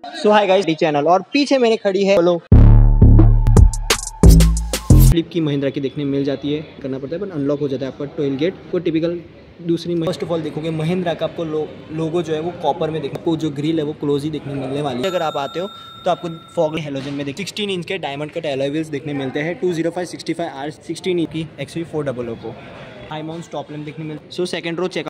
सो hi guys, channel और पीछे मेरे खड़ी है बोलो फ्लिप की महिंद्रा की देखने मिल जाती है, करना पड़ता है पर अनलॉक हो जाता है आपका टोल गेट को टिपिकल दूसरी। फर्स्ट ऑफ ऑल देखोगे महिंद्रा का आपको लोगो जो है वो कॉपर में देखने को, जो ग्रिल है वो क्लोज ही देखने मिलने वाली है। अगर आप आते हो तो आपको फॉग हेलोजन में 16 इंच के डायमंड कट अलॉय व्हील्स देखने मिलते हैं। 205/65 R 16 इंच की XV400 को हाई माउंट स्टॉप लैम्प देखने मिलते। So second row check